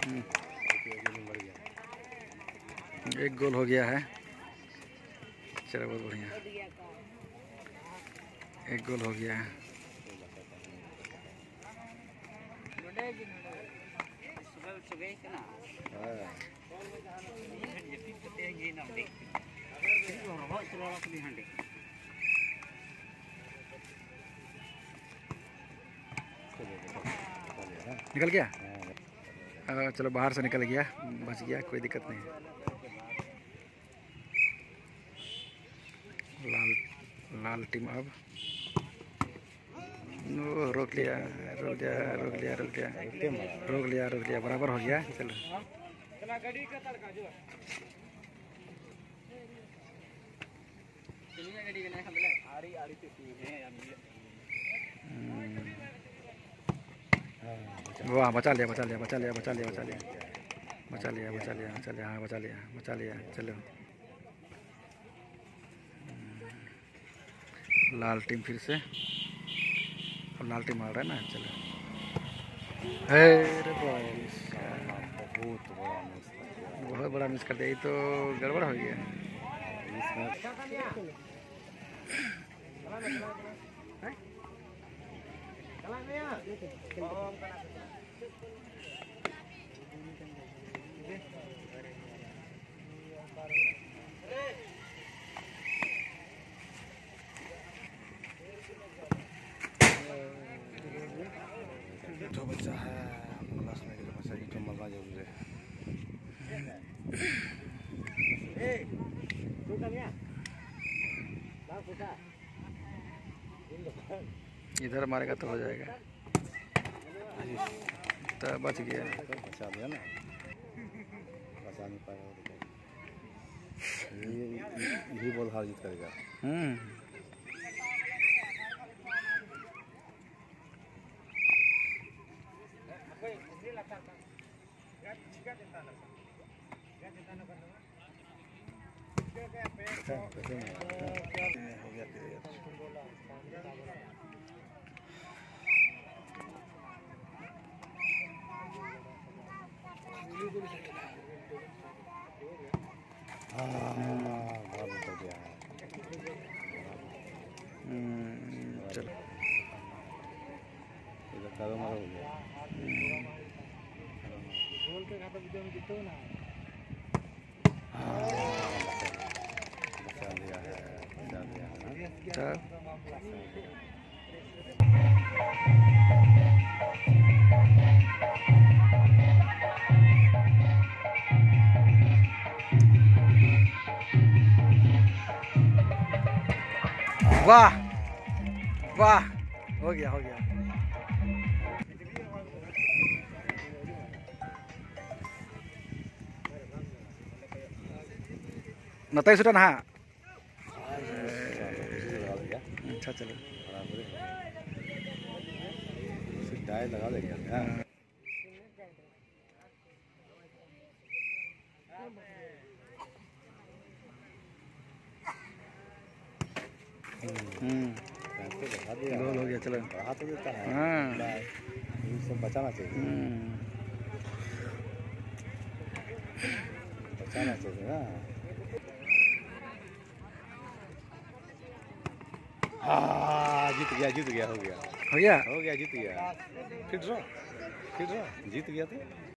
एक गोल हो गया है। चलो बहुत बढ़िया, एक गोल हो गया है। निकल गया, चलो बाहर से निकल गया, बच गया, कोई दिक्कत नहीं है। लाल टीम अब रोक लिया, बराबर हो गया। चलो वाह, बचा लिया। चलो लाल टीम फिर से, और लाल टीम मार रहा है ना। चलो बहुत बड़ा मिस कर दिया, ये तो गड़बड़ हो गया। जो बच्चा है जो मजा जरूर है। इधर मारेगा तो हो जाएगा, तो बच गया, बचा दिया ना, बचा नहीं पाएगा। यही बॉल हार जीत करेगा। चलो हो गया। वाह वाह, हो गया। 29 रन। हाँ अच्छा, चलो डाई लगा देंगे। गोल हो गया। चलो बढ़ा तो देता है। हाँ, सब बचाना चाहिए, बचाना चाहिए ना। हाँ, जीत गया, हो गया, जीत गया, फिर ड्रॉ, जीत गया तो